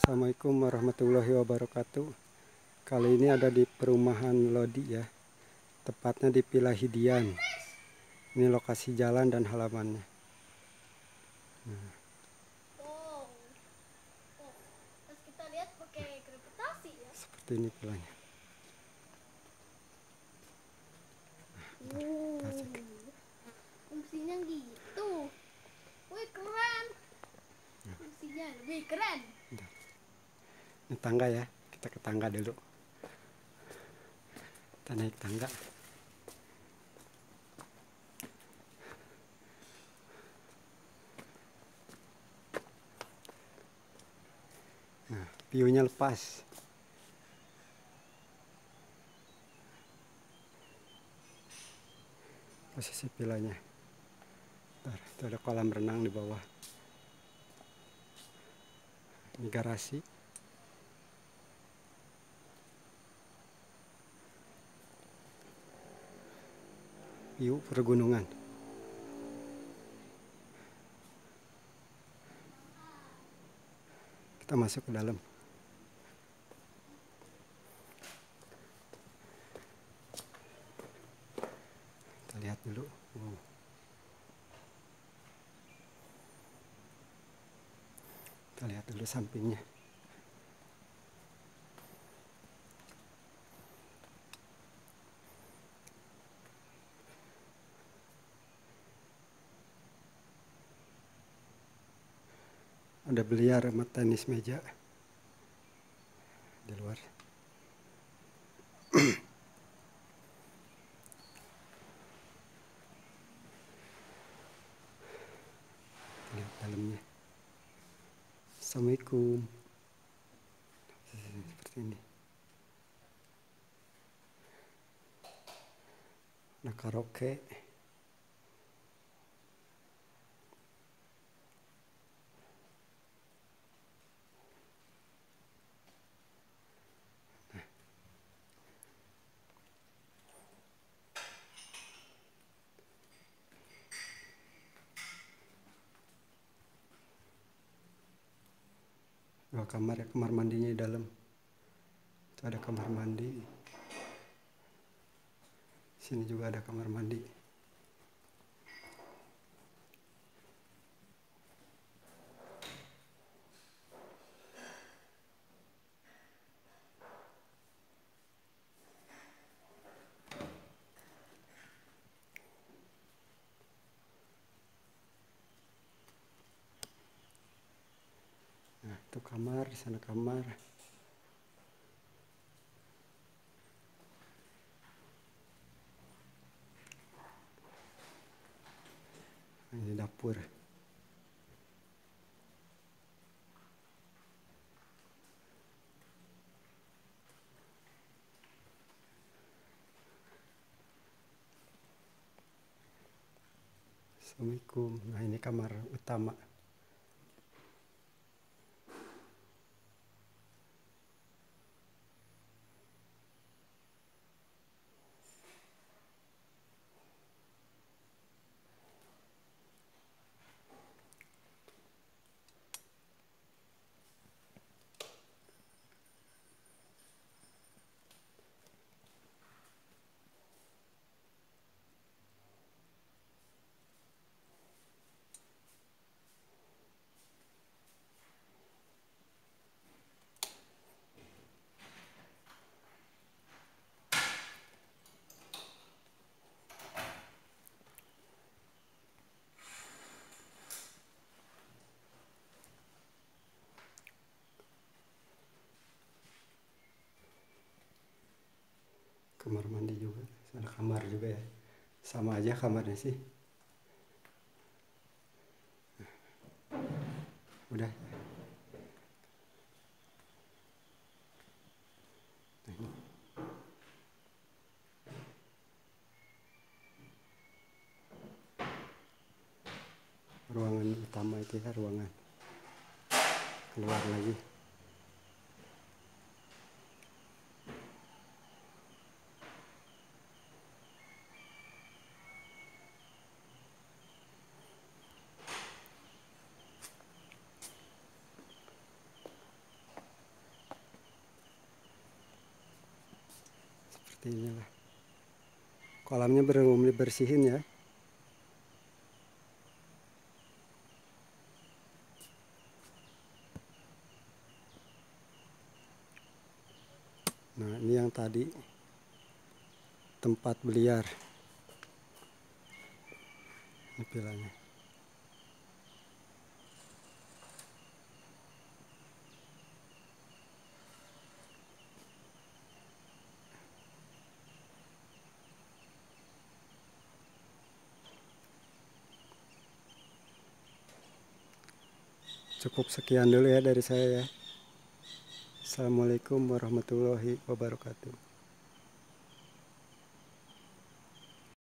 Assalamualaikum warahmatullahi wabarakatuh. Kali ini ada di perumahan Lodi ya, tepatnya di Villa Hidian. Ini lokasi jalan dan halamannya. Nah, Terus kita lihat pakai gravitasi ya. seperti ini villanya. Fungsinya gitu. Wih keren. Fungsinya lebih keren. Ini tangga ya, kita ke tangga dulu. Kita naik tangga. Nah, view-nya lepas. Posisi villanya. Itu ada kolam renang di bawah. Ini garasi. View pergunungan. Kita masuk ke dalam. Kita lihat dulu. Kita lihat dulu sampingnya. Ada biliar sama tenis meja di luar. Lihat dalamnya. Assalamualaikum. Seperti ini. Ada karaoke. Dua kamar ya, kamar mandinya di dalam. Itu ada kamar mandi. Sini juga ada kamar mandi. Nah, itu kamar, di sana kamar. Ini dapur. Assalamualaikum. Nah, ini kamar utama. Kamar mandi juga. Ada kamar juga ya. Sama aja kamarnya sih. Udah. Nah, ini. Ruangan utama itu ya, ruangan. Keluar lagi. seperti inilah. Kolamnya belum dibersihin ya. Nah, ini yang tadi tempat beliar. Ini pilanya. Cukup sekian dulu ya dari saya ya. Assalamualaikum warahmatullahi wabarakatuh.